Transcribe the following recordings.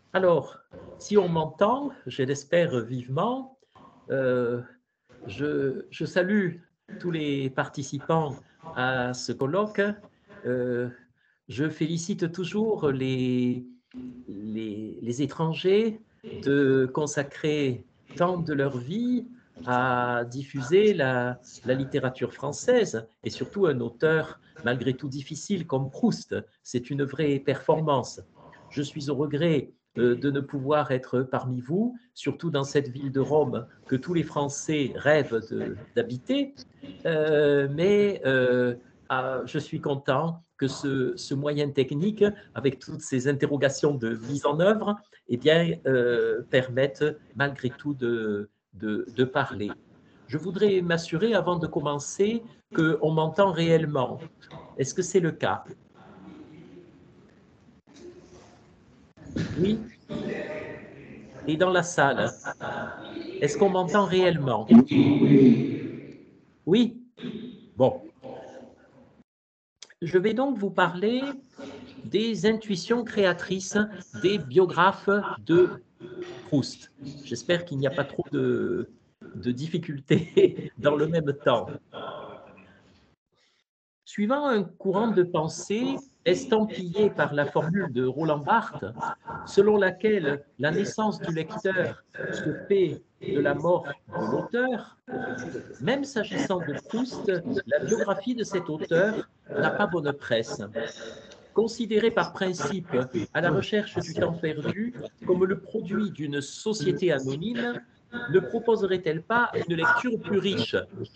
Alors, si on m'entend, je l'espère vivement, euh, je salue tous les participants à ce colloque. Euh, je félicite toujours les étrangers de consacrer tant de leur vie à diffuser la littérature française et surtout un auteur malgré tout difficile comme Proust. C'est une vraie performance. Je suis au regret de ne pouvoir être parmi vous, surtout dans cette ville de Rome que tous les Français rêvent d'habiter, mais je suis content que ce moyen technique, avec toutes ces interrogations de mise en œuvre, eh bien, permette malgré tout de parler. Je voudrais m'assurer, avant de commencer, qu'on m'entend réellement. Est-ce que c'est le cas? Oui? Et dans la salle, est-ce qu'on m'entend réellement? Oui? Bon. Je vais donc vous parler des intuitions créatrices des biographes de Proust. J'espère qu'il n'y a pas trop de difficultés dans le même temps. Suivant un courant de pensée estampillé par la formule de Roland Barthes, selon laquelle la naissance du lecteur se fait de la mort de l'auteur, même s'agissant de Proust, la biographie de cet auteur n'a pas bonne presse. Considérée par principe à la recherche du temps perdu comme le produit d'une société anonyme, ne proposerait-elle pas une lecture plus riche,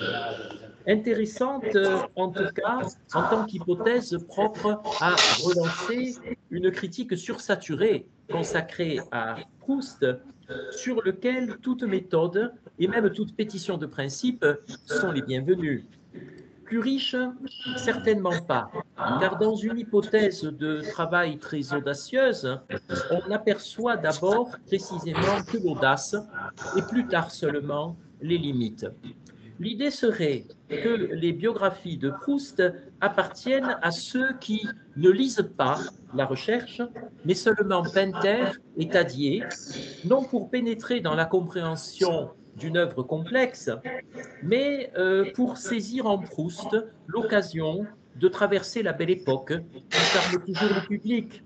intéressante en tout cas en tant qu'hypothèse propre à relancer une critique sursaturée consacrée à Proust, sur lequel toute méthode et même toute pétition de principe sont les bienvenues. Plus riche? Certainement pas, car dans une hypothèse de travail très audacieuse, on aperçoit d'abord précisément que l'audace, et plus tard seulement les limites. L'idée serait que les biographies de Proust appartiennent à ceux qui ne lisent pas la recherche, mais seulement Pinter et Tadier, non pour pénétrer dans la compréhension d'une œuvre complexe, mais pour saisir en Proust l'occasion de traverser la belle époque qui charme toujours le public.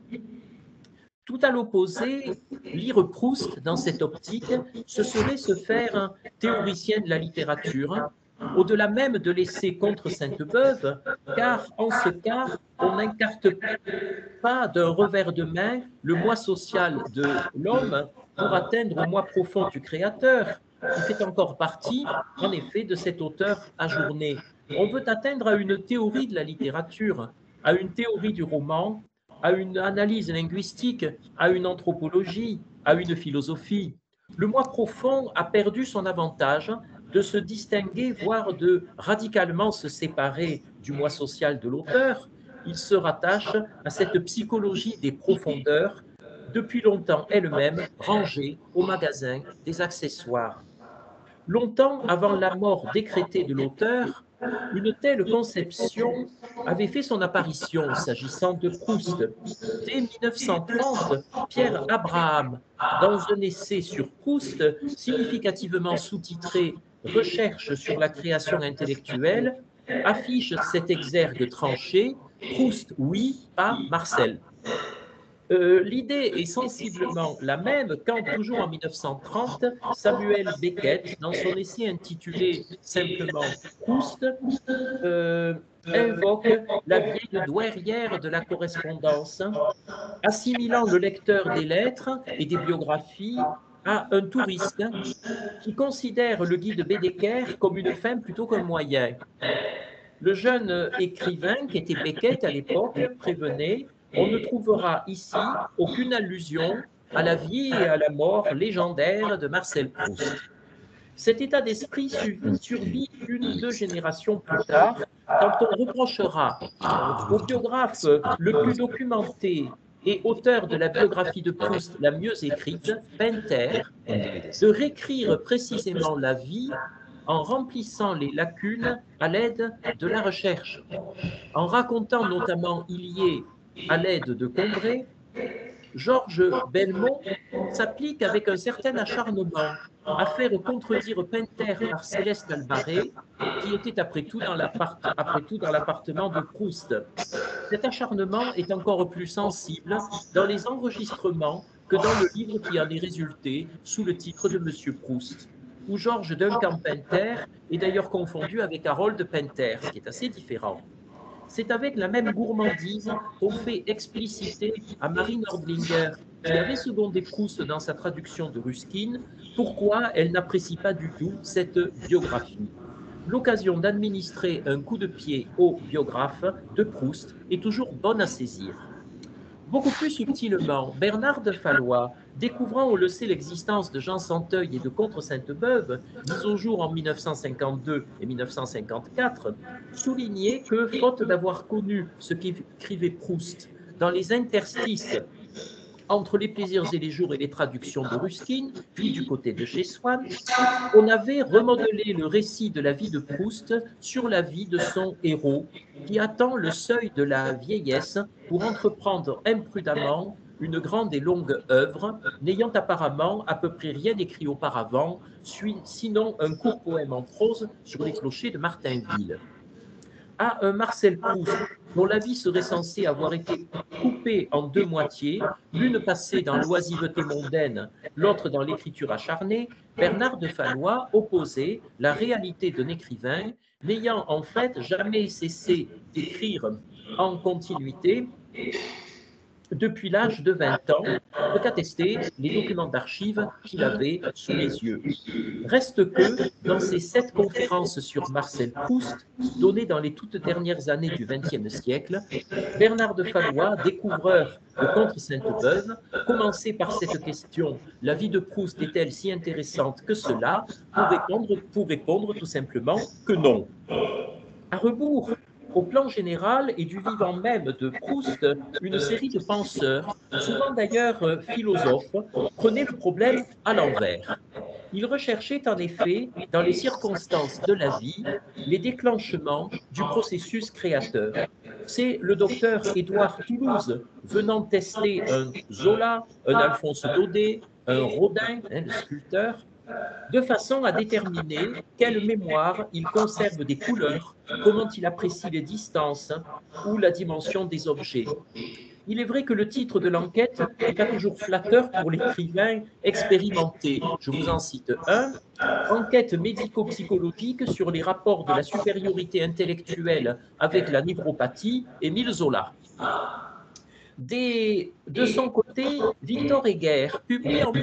Tout à l'opposé, lire Proust dans cette optique, ce serait se faire un théoricien de la littérature, au-delà même de laisser contre Sainte-Beuve, car en ce cas, on n'incarte pas d'un revers de main le moi social de l'homme pour atteindre au moi profond du créateur, qui fait encore partie, en effet, de cet auteur ajourné. On veut atteindre à une théorie de la littérature, à une théorie du roman, à une analyse linguistique, à une anthropologie, à une philosophie. Le moi profond a perdu son avantage de se distinguer, voire de radicalement se séparer du moi social de l'auteur. Il se rattache à cette psychologie des profondeurs, depuis longtemps elle-même rangée au magasin des accessoires. Longtemps avant la mort décrétée de l'auteur, une telle conception avait fait son apparition s'agissant de Proust. Dès 1930, Pierre Abraham, dans un essai sur Proust, significativement sous-titré Recherche sur la création intellectuelle, affiche cet exergue tranché: Proust, oui, pas Marcel. L'idée est sensiblement la même quand, toujours en 1930, Samuel Beckett, dans son essai intitulé simplement Proust, euh, invoque la vieille douairière de la correspondance, assimilant le lecteur des lettres et des biographies à un touriste qui considère le guide Bédeker comme une fin plutôt qu'un moyen. Le jeune écrivain, qui était Beckett à l'époque, prévenait: on ne trouvera ici aucune allusion à la vie et à la mort légendaires de Marcel Proust. Cet état d'esprit survit une ou deux générations plus tard, quand on reprochera au biographe le plus documenté et auteur de la biographie de Proust la mieux écrite, Pinter, de réécrire précisément la vie en remplissant les lacunes à l'aide de la recherche, en racontant notamment Illier à l'aide de Combray, Georges Belmont s'applique avec un certain acharnement à faire contredire Pinter par Céleste Albaré, qui était après tout dans l'appartement de Proust. Cet acharnement est encore plus sensible dans les enregistrements que dans le livre qui en est résulté sous le titre de Monsieur Proust, où Georges Duncan Pinter est d'ailleurs confondu avec Harold Pinter, ce qui est assez différent. C'est avec la même gourmandise qu'on fait expliciter à Marie Nordlinger, qui avait secondé Proust dans sa traduction de Ruskin, pourquoi elle n'apprécie pas du tout cette biographie. L'occasion d'administrer un coup de pied au biographe de Proust est toujours bonne à saisir. Beaucoup plus subtilement, Bernard de Fallois, découvrant, on le sait, l'existence de Jean Santeuil et de Contre Sainte-Beuve, mis au jour en 1952 et 1954, soulignait que, faute d'avoir connu ce qu'écrivait Proust dans les interstices entre les plaisirs et les jours et les traductions de Ruskin, puis du côté de chez Swann, on avait remodelé le récit de la vie de Proust sur la vie de son héros, qui attend le seuil de la vieillesse pour entreprendre imprudemment une grande et longue œuvre, n'ayant apparemment à peu près rien écrit auparavant, sinon un court poème en prose sur les clochers de Martinville. À un Marcel Proust, dont la vie serait censée avoir été coupée en deux moitiés, l'une passée dans l'oisiveté mondaine, l'autre dans l'écriture acharnée, Bernard de Fallois opposait la réalité d'un écrivain n'ayant en fait jamais cessé d'écrire en continuité depuis l'âge de 20 ans, ce qu'attestaient les documents d'archives qu'il avait sous les yeux. Reste que, dans ses 7 conférences sur Marcel Proust, données dans les toutes dernières années du XXe siècle, Bernard de Fallois, découvreur de Contre Sainte-Beuve, commençait par cette question: la vie de Proust est-elle si intéressante que cela? Pour répondre tout simplement que non. À rebours, au plan général et du vivant même de Proust, une série de penseurs, souvent d'ailleurs philosophes, prenaient le problème à l'envers. Ils recherchaient en effet, dans les circonstances de la vie, les déclenchements du processus créateur. C'est le docteur Édouard Toulouse venant tester un Zola, un Alphonse Daudet, un Rodin, le sculpteur, de façon à déterminer quelle mémoire il conserve des couleurs, comment il apprécie les distances ou la dimension des objets. Il est vrai que le titre de l'enquête n'est pas toujours flatteur pour l'écrivain expérimenté. Je vous en cite un: enquête médico-psychologique sur les rapports de la supériorité intellectuelle avec la névropathie, Émile Zola. De son côté, Victor Heger publie en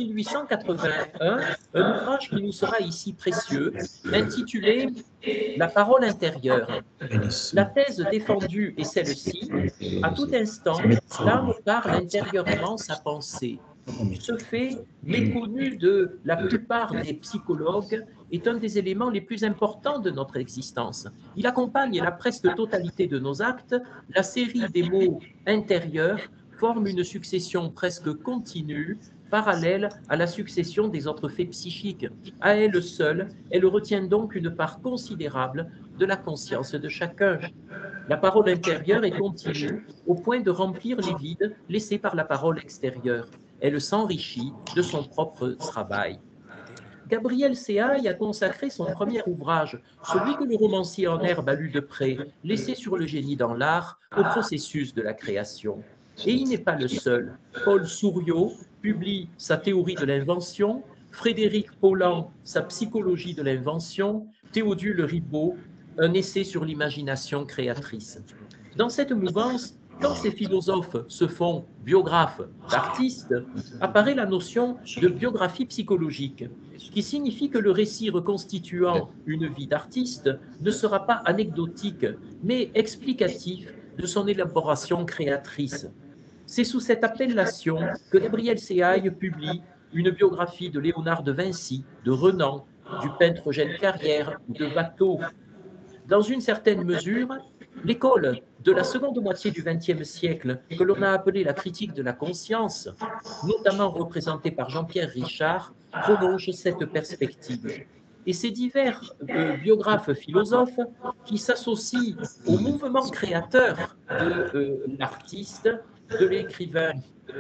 1881 un ouvrage qui nous sera ici précieux, intitulé La parole intérieure. La thèse défendue est celle-ci: à tout instant, l'âme parle intérieurement sa pensée. Ce fait, méconnu de la plupart des psychologues, est un des éléments les plus importants de notre existence. Il accompagne la presque totalité de nos actes. La série des mots intérieurs forme une succession presque continue, parallèle à la succession des autres faits psychiques. À elle seule, elle retient donc une part considérable de la conscience de chacun. La parole intérieure est continue au point de remplir les vides laissés par la parole extérieure. Elle s'enrichit de son propre travail. Gabriel Séaille a consacré son premier ouvrage, celui que le romancier en herbe a lu de près, L'essai sur le génie dans l'art, au processus de la création. Et il n'est pas le seul. Paul Souriau publie sa théorie de l'invention, Frédéric Paulan sa psychologie de l'invention, Théodule Ribot un essai sur l'imagination créatrice. Dans cette mouvance, quand ces philosophes se font biographes d'artistes, apparaît la notion de biographie psychologique, qui signifie que le récit reconstituant une vie d'artiste ne sera pas anecdotique, mais explicatif de son élaboration créatrice. C'est sous cette appellation que Gabriel Séaille publie une biographie de Léonard de Vinci, de Renan, du peintre Eugène Carrière ou de Watteau. Dans une certaine mesure, l'école de la seconde moitié du XXe siècle, que l'on a appelée la critique de la conscience, notamment représentée par Jean-Pierre Richard, prolonge cette perspective. Et ces divers biographes philosophes qui s'associent au mouvement créateur de l'artiste, de l'écrivain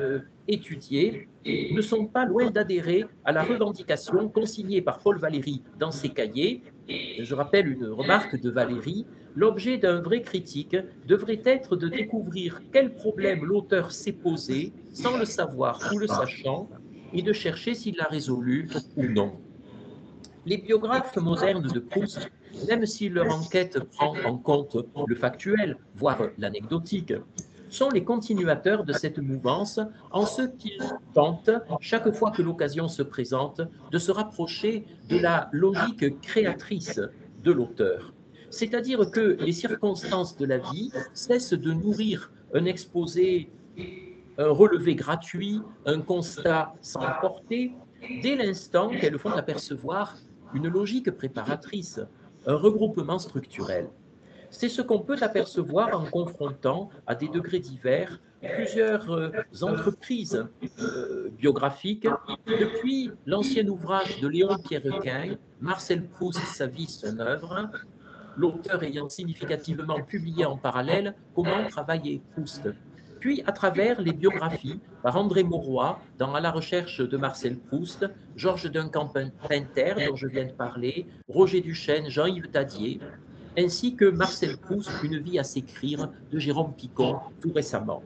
étudiés ne sont pas loin d'adhérer à la revendication consignée par Paul Valéry dans ses cahiers. Je rappelle une remarque de Valéry: l'objet d'un vrai critique devrait être de découvrir quel problème l'auteur s'est posé sans le savoir ou le sachant et de chercher s'il l'a résolu ou non. Les biographes modernes de Proust, même si leur enquête prend en compte le factuel, voire l'anecdotique, sont les continuateurs de cette mouvance en ce qu'ils tentent, chaque fois que l'occasion se présente, de se rapprocher de la logique créatrice de l'auteur. C'est-à-dire que les circonstances de la vie cessent de nourrir un exposé, un relevé gratuit, un constat sans portée, dès l'instant qu'elles font apercevoir une logique préparatrice, un regroupement structurel. C'est ce qu'on peut apercevoir en confrontant, à des degrés divers, plusieurs entreprises biographiques, depuis l'ancien ouvrage de Léon Pierrequin, Marcel Proust, sa vie, son œuvre, l'auteur ayant significativement publié en parallèle Comment travailler Proust, puis à travers les biographies par André Mauroy dans À la recherche de Marcel Proust, Georges Duncan-Pinter, dont je viens de parler, Roger Duchesne, Jean-Yves Tadier, ainsi que Marcel Proust, Une vie à s'écrire, de Jérôme Picon, tout récemment.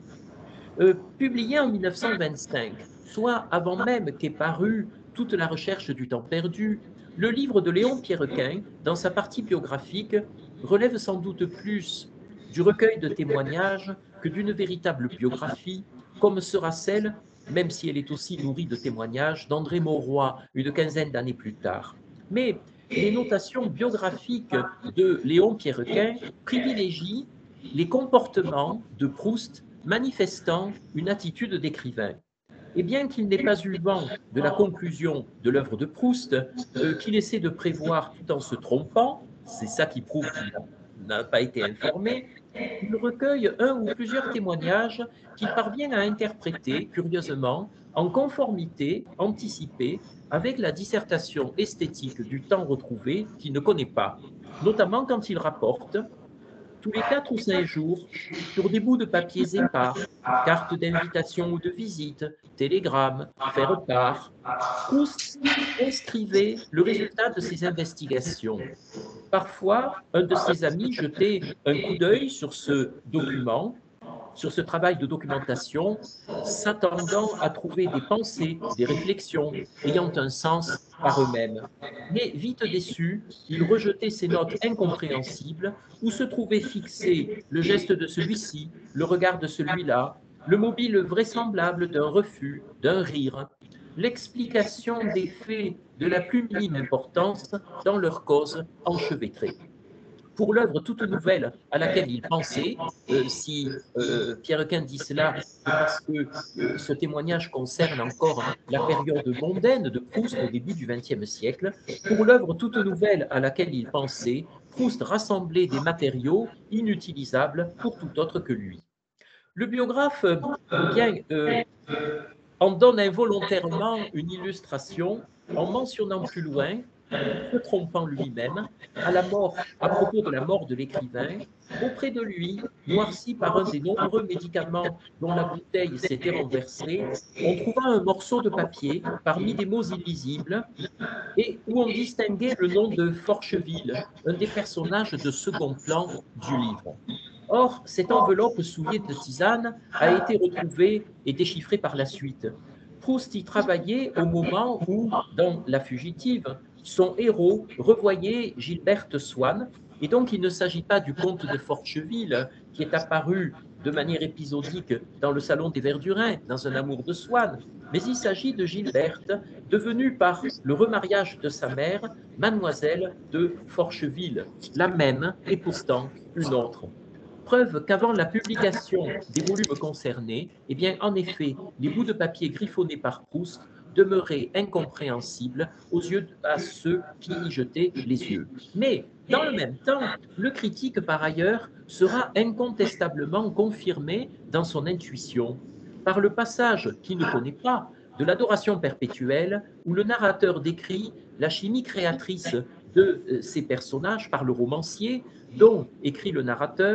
Publié en 1925, soit avant même qu'ait paru Toute la recherche du temps perdu, le livre de Léon Pierrequin, dans sa partie biographique, relève sans doute plus du recueil de témoignages que d'une véritable biographie, comme sera celle, même si elle est aussi nourrie de témoignages, d'André Mauroy une quinzaine d'années plus tard. Mais les notations biographiques de Léon Pierrequin privilégient les comportements de Proust manifestant une attitude d'écrivain. Et bien qu'il n'ait pas eu vent de la conclusion de l'œuvre de Proust, qu'il essaie de prévoir tout en se trompant, c'est ça qui prouve qu'il n'a pas été informé, il recueille un ou plusieurs témoignages qu'il parvient à interpréter, curieusement, en conformité anticipée avec la dissertation esthétique du temps retrouvé qu'il ne connaît pas, notamment quand il rapporte tous les 4 ou 5 jours, sur des bouts de papiers épars, cartes d'invitation ou de visite, télégrammes, faire-part, Proust inscrivait le résultat de ses investigations. Parfois, un de ses amis jetait un coup d'œil sur ce document, sur ce travail de documentation, s'attendant à trouver des pensées, des réflexions ayant un sens par eux-mêmes. Mais vite déçu, il rejetait ces notes incompréhensibles où se trouvait fixé le geste de celui-ci, le regard de celui-là, le mobile vraisemblable d'un refus, d'un rire, l'explication des faits de la plus minime importance dans leur cause enchevêtrée. Pour l'œuvre toute nouvelle à laquelle il pensait, si Pierrequin dit cela, c'est parce que ce témoignage concerne encore la période mondaine de Proust au début du XXe siècle, pour l'œuvre toute nouvelle à laquelle il pensait, Proust rassemblait des matériaux inutilisables pour tout autre que lui. Le biographe en donne involontairement une illustration en mentionnant plus loin, se trompant lui-même, à propos de la mort de l'écrivain, auprès de lui, noirci par un des nombreux médicaments dont la bouteille s'était renversée, on trouva un morceau de papier parmi des mots illisibles et où on distinguait le nom de Forcheville, un des personnages de second plan du livre. Or, cette enveloppe souillée de tisane a été retrouvée et déchiffrée par la suite. Proust y travaillait au moment où, dans La fugitive, son héros revoyait Gilberte Swann, et donc il ne s'agit pas du comte de Forcheville qui est apparu de manière épisodique dans le salon des Verdurins, dans Un amour de Swann, mais il s'agit de Gilberte, devenue par le remariage de sa mère, mademoiselle de Forcheville, la même et pourtant une autre. Preuve qu'avant la publication des volumes concernés, eh bien, en effet, les bouts de papier griffonnés par Proust demeuraient incompréhensibles à ceux qui y jetaient les yeux. Mais, dans le même temps, le critique, par ailleurs, sera incontestablement confirmé dans son intuition par le passage qu'il ne connaît pas de l'Adoration perpétuelle, où le narrateur décrit la chimie créatrice de ces personnages par le romancier, dont, écrit le narrateur,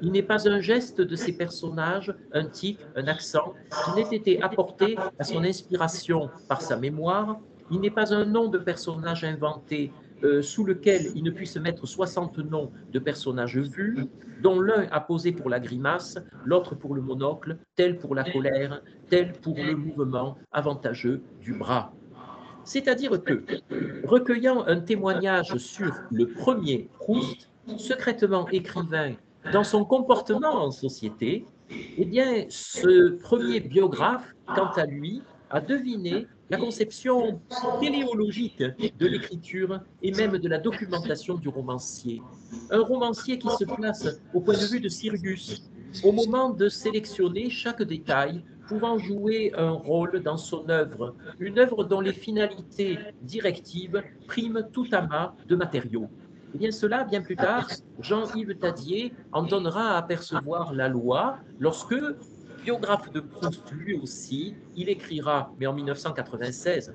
Il n'est pas un geste de ces personnages, un tic, un accent, qui n'ait été apporté à son inspiration par sa mémoire. Il n'est pas un nom de personnage inventé sous lequel il ne puisse mettre 60 noms de personnages vus, dont l'un a posé pour la grimace, l'autre pour le monocle, tel pour la colère, tel pour le mouvement avantageux du bras. C'est-à-dire que, recueillant un témoignage sur le premier Proust, secrètement écrivain dans son comportement en société, eh bien, ce premier biographe, quant à lui, a deviné la conception téléologique de l'écriture et même de la documentation du romancier. Un romancier qui se place au point de vue de Sirius, au moment de sélectionner chaque détail pouvant jouer un rôle dans son œuvre, une œuvre dont les finalités directives priment tout amas de matériaux. Eh bien cela, bien plus tard, Jean-Yves Tadier en donnera à apercevoir la loi lorsque, biographe de Proust lui aussi, il écrira, mais en 1996,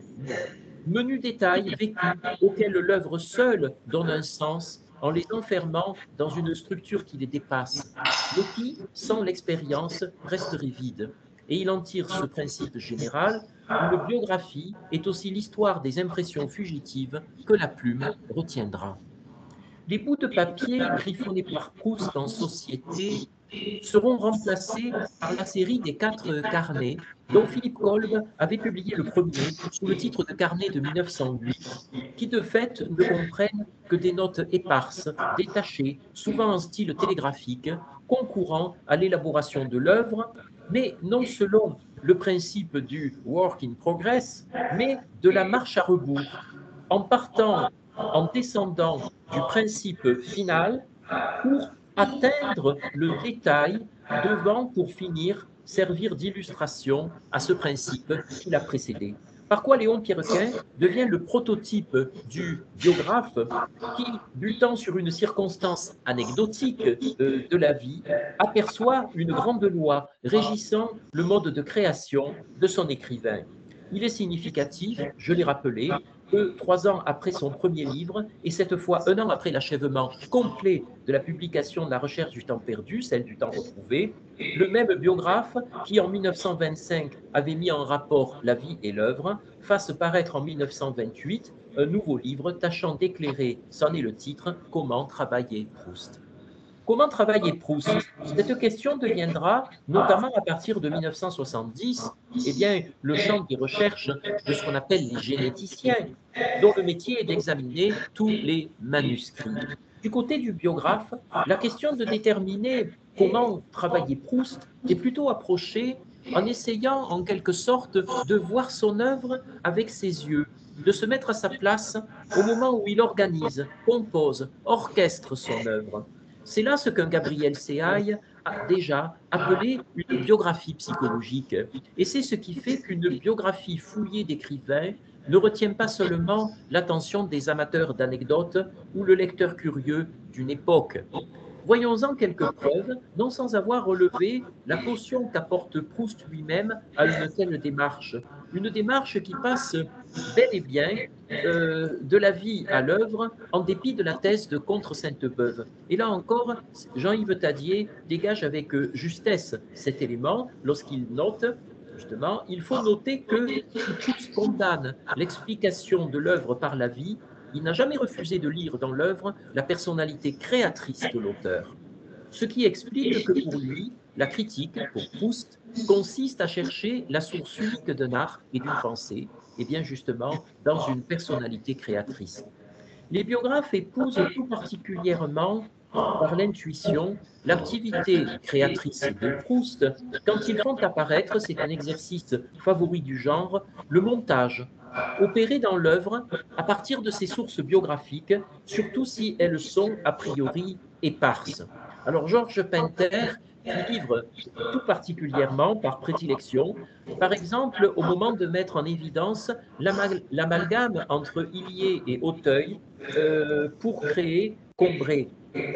Menu détail vécu auquel l'œuvre seule donne un sens en les enfermant dans une structure qui les dépasse, mais qui, sans l'expérience, resterait vide. Et il en tire ce principe général, une biographie est aussi l'histoire des impressions fugitives que la plume retiendra. Les bouts de papier griffonnés par Proust en société seront remplacés par la série des 4 carnets dont Philippe Kolb avait publié le premier sous le titre de Carnet de 1908, qui de fait ne comprennent que des notes éparses, détachées, souvent en style télégraphique, concourant à l'élaboration de l'œuvre, mais non selon le principe du work in progress, mais de la marche à rebours, en partant, en descendant du principe final pour atteindre le détail devant, pour finir, servir d'illustration à ce principe qui l'a précédé. Par quoi Léon Pierrequin devient le prototype du biographe qui, butant sur une circonstance anecdotique de la vie, aperçoit une grande loi régissant le mode de création de son écrivain. Il est significatif, je l'ai rappelé, que 3 ans après son premier livre, et cette fois 1 an après l'achèvement complet de la publication de La recherche du temps perdu, celle du temps retrouvé, le même biographe qui en 1925 avait mis en rapport la vie et l'œuvre, fasse paraître en 1928 un nouveau livre tâchant d'éclairer, c'en est le titre, Comment travailler Proust. Comment travailler Proust? Cette question deviendra, notamment à partir de 1970, eh bien, le champ des recherches de ce qu'on appelle les généticiens, dont le métier est d'examiner tous les manuscrits. Du côté du biographe, la question de déterminer comment travailler Proust est plutôt approchée en essayant en quelque sorte de voir son œuvre avec ses yeux, de se mettre à sa place au moment où il organise, compose, orchestre son œuvre. C'est là ce qu'un Gabriel Séaille a déjà appelé une biographie psychologique. Et c'est ce qui fait qu'une biographie fouillée d'écrivains ne retient pas seulement l'attention des amateurs d'anecdotes ou le lecteur curieux d'une époque. Voyons-en quelques preuves, non sans avoir relevé la caution qu'apporte Proust lui-même à une telle démarche. Une démarche qui passe bel et bien de la vie à l'œuvre, en dépit de la thèse de contre Sainte-Beuve. Et là encore, Jean-Yves Tadier dégage avec justesse cet élément lorsqu'il note justement, il faut noter que si Proust condamne l'explication de l'œuvre par la vie, il n'a jamais refusé de lire dans l'œuvre la personnalité créatrice de l'auteur. Ce qui explique que pour lui, la critique, pour Proust, consiste à chercher la source unique d'un art et d'une pensée, et bien justement dans une personnalité créatrice. Les biographes épousent tout particulièrement par l'intuition l'activité créatrice de Proust quand ils font apparaître, c'est un exercice favori du genre, le montage, opéré dans l'œuvre à partir de ses sources biographiques, surtout si elles sont a priori éparses. Alors Georges Pinter livre tout particulièrement par prédilection, par exemple au moment de mettre en évidence l'amalgame entre Illier et Auteuil pour créer Combray.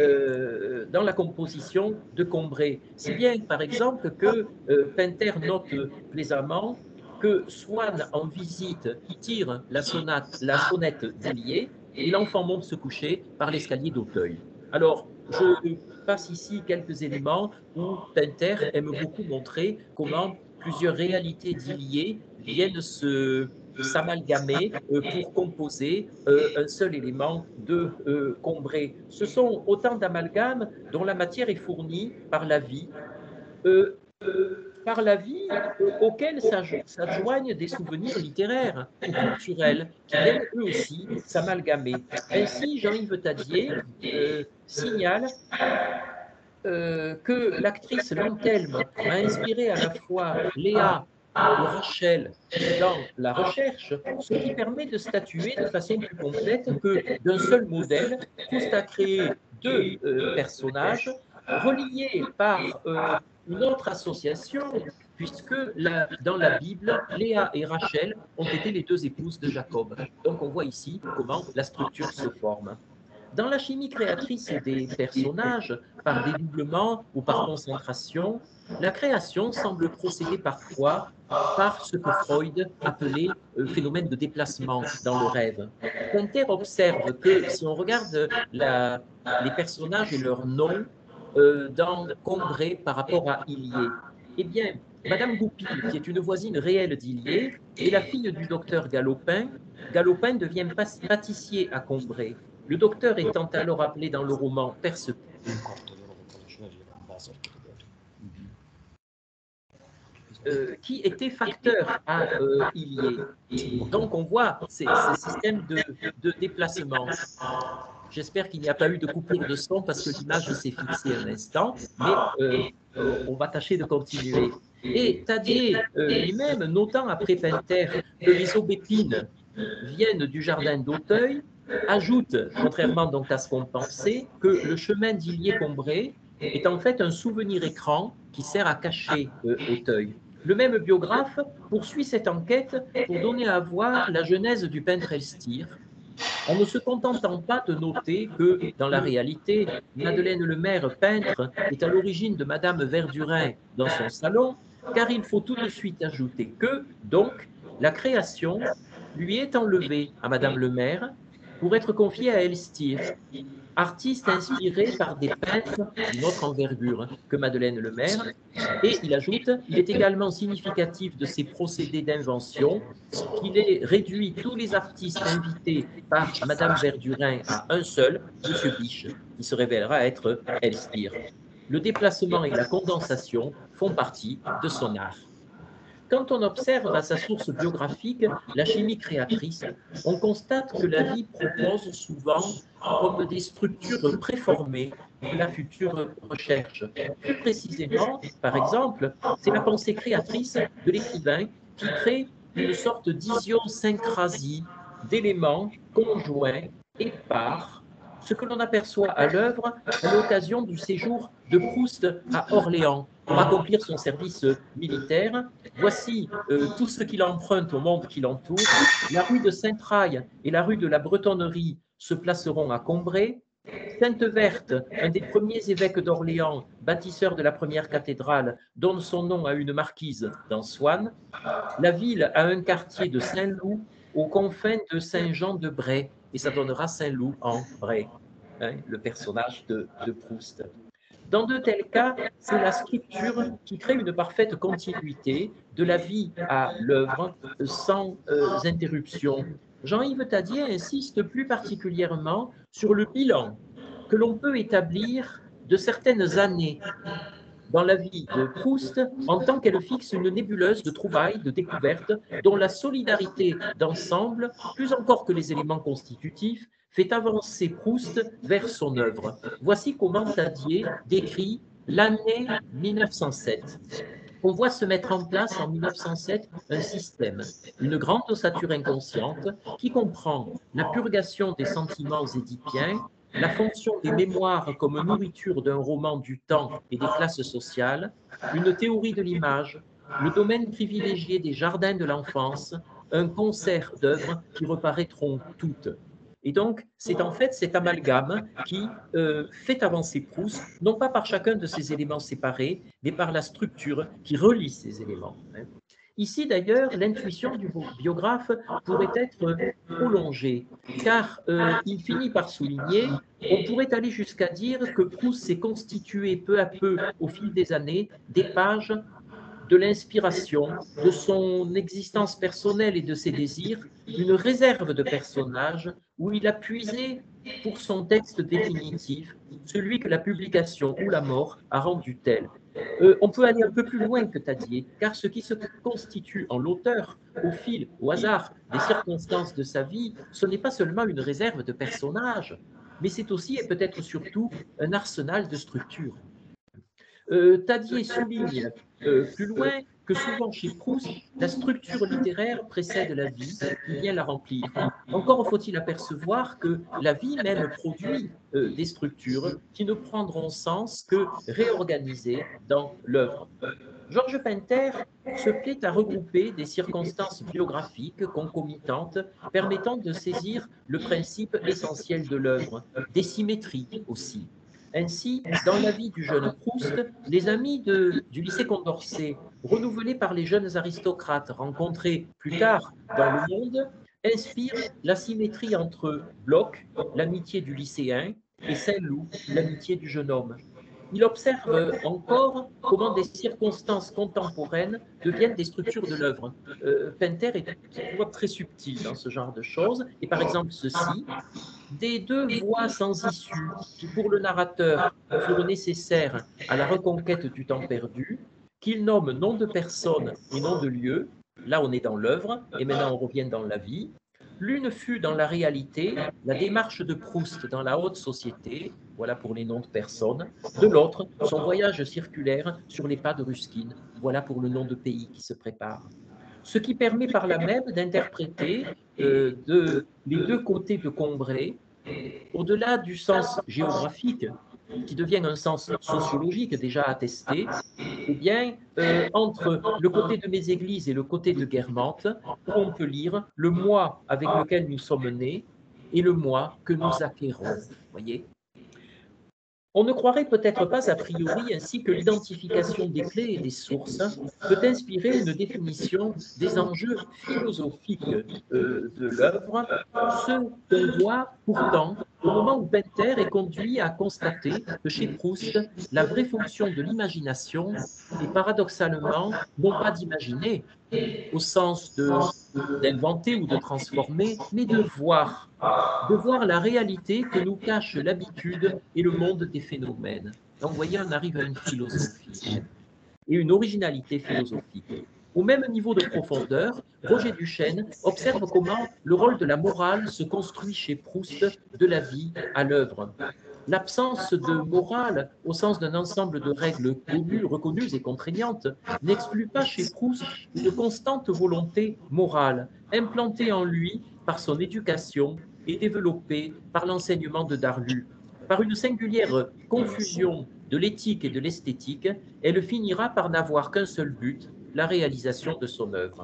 Dans la composition de Combray. Si bien, par exemple, que Pinter note plaisamment que Swann, en visite, tire la sonnette d'Illier et l'enfant monte se coucher par l'escalier d'Auteuil. Alors, je passe ici quelques éléments où Pinter aime beaucoup montrer comment plusieurs réalités d'Illier viennent s'amalgamer pour composer un seul élément de Combray. Ce sont autant d'amalgames dont la matière est fournie euh, auxquels s'adjoignent des souvenirs littéraires ou culturels qui viennent eux aussi s'amalgamer. Ainsi, Jean-Yves Tadier signale que l'actrice Lantelme a inspiré à la fois Léa et Rachel dans la recherche, ce qui permet de statuer de façon plus complète que d'un seul modèle, Proust a créé deux personnages reliés par une autre association, puisque dans la Bible, Léa et Rachel ont été les deux épouses de Jacob. Donc on voit ici comment la structure se forme. Dans la chimie créatrice des personnages, par dédoublement ou par concentration, la création semble procéder parfois par ce que Freud appelait phénomène de déplacement dans le rêve. Pinter observe que si on regarde les personnages et leurs noms dans Combray par rapport à Illier, eh bien, Madame Goupil, qui est une voisine réelle d'Illier, est la fille du docteur Galopin. Galopin devient pâtissier à Combray. Le docteur étant alors appelé dans le roman qui était facteur à Illier. Donc on voit ces systèmes de déplacement. J'espère qu'il n'y a pas eu de coupure de son parce que l'image s'est fixée un instant, mais on va tâcher de continuer. Et Tadier lui-même, notant après Pinter que les aubépines viennent du jardin d'Auteuil, ajoute, contrairement donc à ce qu'on pensait, que le chemin d'Illier-Combray est en fait un souvenir écran qui sert à cacher Auteuil. Le même biographe poursuit cette enquête pour donner à voir la genèse du peintre Elstir, en ne se contentant pas de noter que, dans la réalité, Madeleine Lemaire, peintre, est à l'origine de Madame Verdurin dans son salon, car il faut tout de suite ajouter que, donc, la création lui est enlevée à Madame Lemaire pour être confiée à Elstir, artiste inspiré par des peintres d'une autre envergure que Madeleine Lemaire. Et il ajoute, il est également significatif de ces procédés d'invention qu'il ait réduit tous les artistes invités par Madame Verdurin à un seul, Monsieur Biche, qui se révélera être Elstir. Le déplacement et la condensation font partie de son art. Quand on observe à sa source biographique la chimie créatrice, on constate que la vie propose souvent comme des structures préformées de la future recherche. Plus précisément, par exemple, c'est la pensée créatrice de l'écrivain qui crée une sorte d'idiosyncrasie d'éléments conjoints et par ce que l'on aperçoit à l'œuvre à l'occasion du séjour de Proust à Orléans pour accomplir son service militaire. Voici tout ce qu'il emprunte au monde qui l'entoure. La rue de Saint-Traille et la rue de la Bretonnerie se placeront à Combray. Sainte-Verte, un des premiers évêques d'Orléans, bâtisseur de la première cathédrale, donne son nom à une marquise dans Swann. La ville a un quartier de Saint-Loup aux confins de Saint-Jean-de-Bray, et ça donnera Saint-Loup en Bray, hein, le personnage de Proust. Dans de tels cas, c'est la scripture qui crée une parfaite continuité de la vie à l'œuvre sans interruption. Jean-Yves Tadier insiste plus particulièrement sur le bilan que l'on peut établir de certaines années dans la vie de Proust en tant qu'elle fixe une nébuleuse de trouvailles, de découvertes, dont la solidarité d'ensemble, plus encore que les éléments constitutifs, fait avancer Proust vers son œuvre. Voici comment Tadier décrit l'année 1907. On voit se mettre en place en 1907 un système, une grande ossature inconsciente qui comprend la purgation des sentiments édipiens, la fonction des mémoires comme nourriture d'un roman du temps et des classes sociales, une théorie de l'image, le domaine privilégié des jardins de l'enfance, un concert d'œuvres qui reparaîtront toutes. Et donc, c'est en fait cet amalgame qui fait avancer Proust, non pas par chacun de ces éléments séparés, mais par la structure qui relie ces éléments. Ici, d'ailleurs, l'intuition du biographe pourrait être prolongée, car il finit par souligner, on pourrait aller jusqu'à dire que Proust s'est constitué peu à peu, au fil des années, des pages de l'inspiration, de son existence personnelle et de ses désirs, une réserve de personnages où il a puisé pour son texte définitif, celui que la publication ou la mort a rendu tel. On peut aller un peu plus loin que Tadier, car ce qui se constitue en l'auteur, au fil, au hasard des circonstances de sa vie, ce n'est pas seulement une réserve de personnages, mais c'est aussi et peut-être surtout un arsenal de structures. Tadier souligne plus loin que souvent chez Proust, la structure littéraire précède la vie qui vient la remplir. Encore faut-il apercevoir que la vie même produit des structures qui ne prendront sens que réorganisées dans l'œuvre. Georges Pinter se plaît à regrouper des circonstances biographiques concomitantes permettant de saisir le principe essentiel de l'œuvre, des symétries aussi. Ainsi, dans la vie du jeune Proust, les amis du lycée Condorcet, renouvelés par les jeunes aristocrates rencontrés plus tard dans le monde, inspirent la symétrie entre Bloch, l'amitié du lycéen, et Saint-Loup, l'amitié du jeune homme. Il observe encore comment des circonstances contemporaines deviennent des structures de l'œuvre. Pinter est très subtil dans ce genre de choses. Et par exemple, ceci, des deux voies sans issue qui, pour le narrateur, furent nécessaires à la reconquête du temps perdu, qu'il nomme nom de personne et nom de lieu. Là, on est dans l'œuvre, et maintenant on revient dans la vie. L'une fut dans la réalité la démarche de Proust dans la haute société, voilà pour les noms de personnes, de l'autre, son voyage circulaire sur les pas de Ruskin, voilà pour le nom de pays qui se prépare. Ce qui permet par là même d'interpréter les deux côtés de Combray, au-delà du sens géographique, qui devient un sens sociologique déjà attesté, eh bien, entre le côté de Méséglise et le côté de Guermantes, où on peut lire le moi avec lequel nous sommes nés et le moi que nous acquérons. Voyez ? On ne croirait peut-être pas a priori ainsi que l'identification des clés et des sources peut inspirer une définition des enjeux philosophiques de l'œuvre, ce qu'on voit pourtant au moment où Pinter est conduit à constater que chez Proust, la vraie fonction de l'imagination est paradoxalement non pas d'imaginer, au sens d'inventer ou de transformer, mais de voir la réalité que nous cache l'habitude et le monde des phénomènes. Donc, vous voyez, on arrive à une philosophie et une originalité philosophique. Au même niveau de profondeur, Roger Duchesne observe comment le rôle de la morale se construit chez Proust de la vie à l'œuvre. L'absence de morale, au sens d'un ensemble de règles connues, reconnues et contraignantes, n'exclut pas chez Proust une constante volonté morale, implantée en lui par son éducation et développée par l'enseignement de Darlu. Par une singulière confusion de l'éthique et de l'esthétique, elle finira par n'avoir qu'un seul but, la réalisation de son œuvre.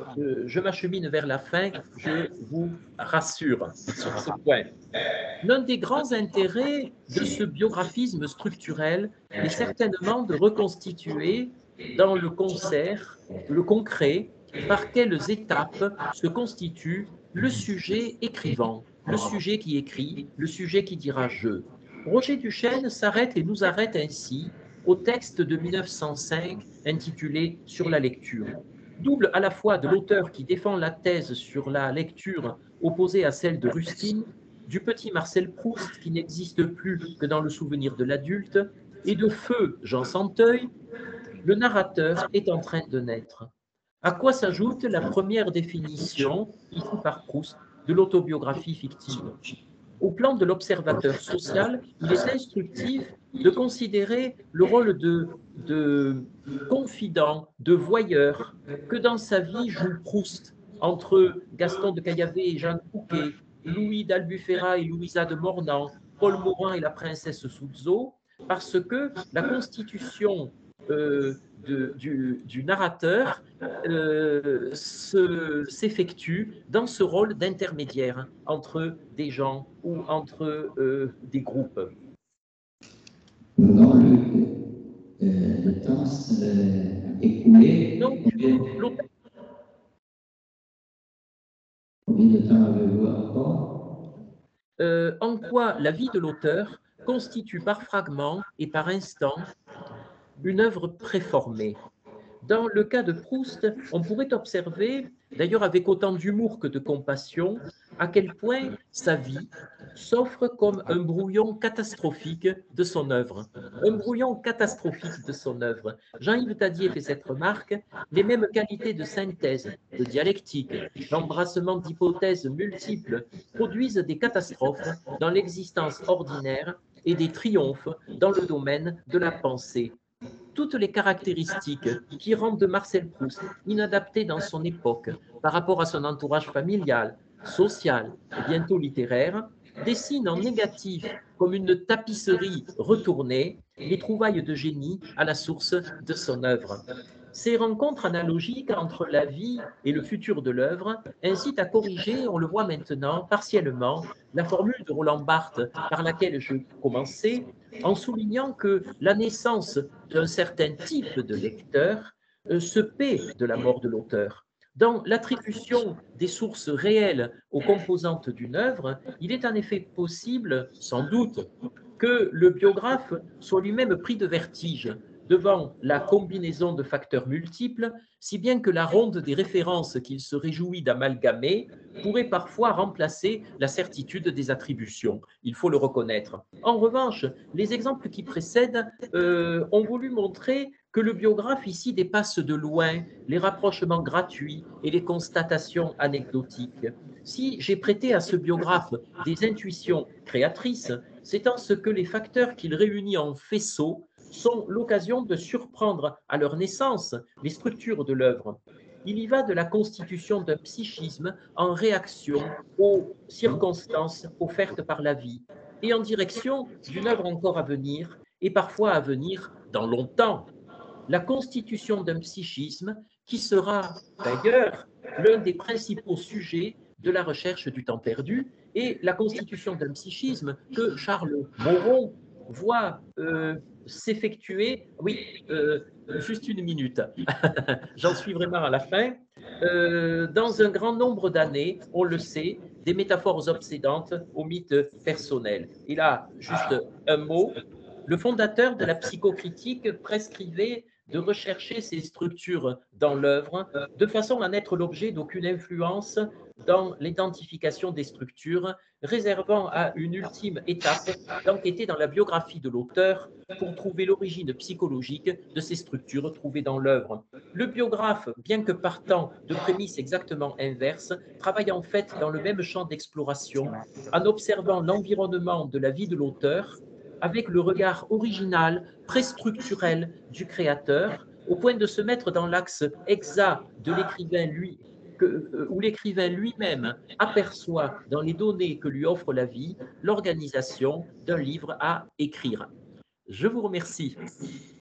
Je m'achemine vers la fin, je vous rassure sur ce point. L'un des grands intérêts de ce biographisme structurel est certainement de reconstituer dans le concert, le concret, par quelles étapes se constitue le sujet écrivant, le sujet qui écrit, le sujet qui dira je. Roger Duchesne s'arrête et nous arrête ainsi au texte de 1905 intitulé Sur la lecture. Double à la fois de l'auteur qui défend la thèse sur la lecture opposée à celle de Ruskin, du petit Marcel Proust qui n'existe plus que dans le souvenir de l'adulte, et de feu Jean Santeuil, le narrateur est en train de naître. À quoi s'ajoute la première définition, ici par Proust, de l'autobiographie fictive. Au plan de l'observateur social, il est instructif de considérer le rôle de confident, de voyeur, que dans sa vie joue Proust, entre Gaston de Caillavet et Jeanne Fouquet, Louis d'Albufera et Louisa de Mornan, Paul Morand et la princesse Souzzo, parce que la constitution du narrateur s'effectue dans ce rôle d'intermédiaire entre des gens ou entre des groupes. Dans le temps écoulé. Donc, Combien de temps avez-vous encore? En quoi la vie de l'auteur constitue par fragments et par instants une œuvre préformée. Dans le cas de Proust, on pourrait observer, d'ailleurs avec autant d'humour que de compassion, à quel point sa vie s'offre comme un brouillon catastrophique de son œuvre. Un brouillon catastrophique de son œuvre. Jean-Yves Tadier fait cette remarque, les mêmes qualités de synthèse, de dialectique, d'embrassement d'hypothèses multiples produisent des catastrophes dans l'existence ordinaire et des triomphes dans le domaine de la pensée. Toutes les caractéristiques qui rendent Marcel Proust inadapté dans son époque par rapport à son entourage familial, social et bientôt littéraire, dessinent en négatif, comme une tapisserie retournée, les trouvailles de génie à la source de son œuvre. Ces rencontres analogiques entre la vie et le futur de l'œuvre incitent à corriger, on le voit maintenant, partiellement, la formule de Roland Barthes par laquelle je commençais, en soulignant que la naissance d'un certain type de lecteur se paie de la mort de l'auteur. Dans l'attribution des sources réelles aux composantes d'une œuvre, il est en effet possible, sans doute, que le biographe soit lui-même pris de vertige devant la combinaison de facteurs multiples, si bien que la ronde des références qu'il se réjouit d'amalgamer pourrait parfois remplacer la certitude des attributions. Il faut le reconnaître. En revanche, les exemples qui précèdent ont voulu montrer que le biographe ici dépasse de loin les rapprochements gratuits et les constatations anecdotiques. Si j'ai prêté à ce biographe des intuitions créatrices, c'est en ce que les facteurs qu'il réunit en faisceau sont l'occasion de surprendre à leur naissance les structures de l'œuvre. Il y va de la constitution d'un psychisme en réaction aux circonstances offertes par la vie et en direction d'une œuvre encore à venir et parfois à venir dans longtemps. La constitution d'un psychisme qui sera d'ailleurs l'un des principaux sujets de la recherche du temps perdu et la constitution d'un psychisme que Charles Moron voit s'effectuer, oui, juste une minute, j'en suis vraiment à la fin, dans un grand nombre d'années, on le sait, des métaphores obsédantes au mythe personnel. Et là, juste un mot, le fondateur de la psychocritique prescrivait de rechercher ces structures dans l'œuvre de façon à n'être l'objet d'aucune influence dans l'identification des structures, réservant à une ultime étape d'enquêter dans la biographie de l'auteur pour trouver l'origine psychologique de ces structures trouvées dans l'œuvre. Le biographe, bien que partant de prémices exactement inverses, travaille en fait dans le même champ d'exploration en observant l'environnement de la vie de l'auteur avec le regard original, préstructurel du créateur, au point de se mettre dans l'axe exact de l'écrivain lui, où l'écrivain lui-même aperçoit dans les données que lui offre la vie l'organisation d'un livre à écrire. Je vous remercie.